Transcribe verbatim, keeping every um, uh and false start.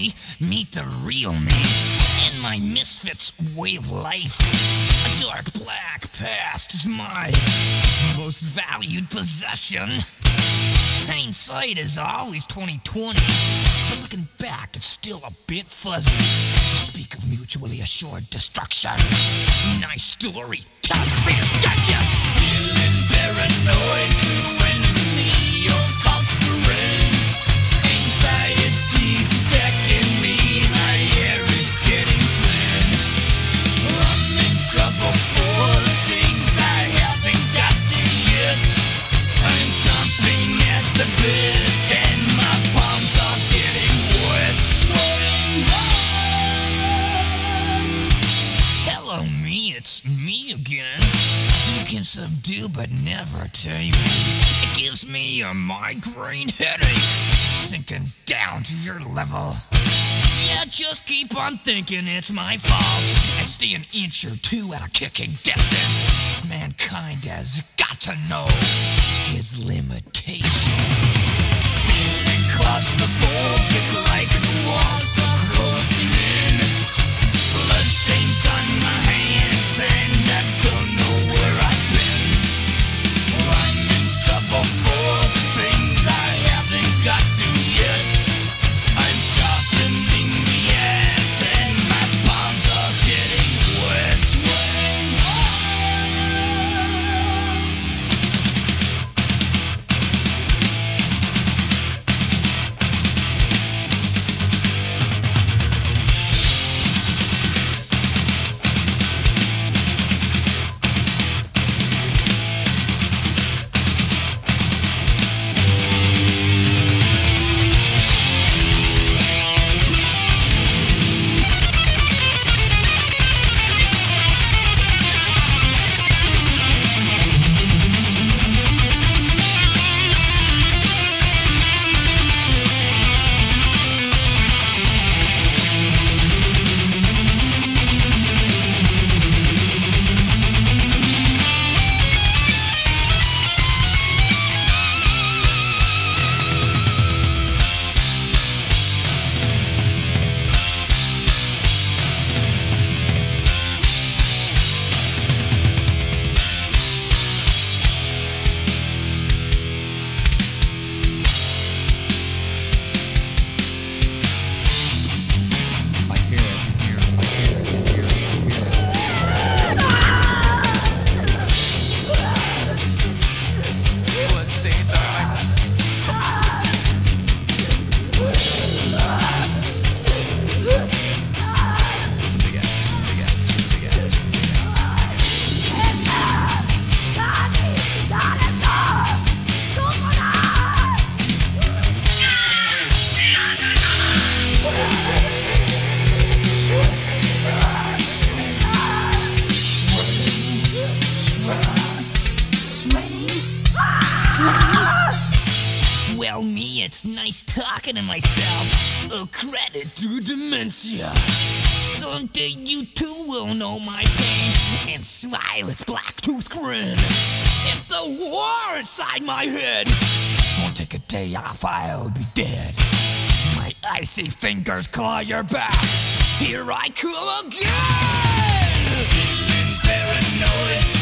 me, meet the real me. In my misfits way of life, a dark black past is my most valued possession. Hindsight is always twenty twenty, but looking back it's still a bit fuzzy. Speak of mutually assured destruction. Nice story, time to Reader's Digest. Feeling paranoid to enemy or fostering. Anxiety's attacking me, my air is getting thin. I'm in trouble for the things I haven't got to yet. I'm jumping at the bit and my palms are getting wet. Hello me, it's me again. You can subdue but never tame me. It gives me a migraine headache, sinking down to your level. Yeah, just keep on thinking it's my fault and stay an inch or two at a kicking distance. Mankind has got to know his limitations. Feeling claustrophobic like the walls are closing in. Bloodstains on my hands and I don't know where I've been. I'm in trouble for the things I haven't got to yet. I'm sharpening the ass and my palms are getting wet. Well, me, it's nice talking to myself. A credit to dementia. Someday you too will know my pain and smile its black-toothed grin. If the war inside my head won't take a day off, I'll be dead. My icy fingers claw your back. Here I come again. Feeling paranoid.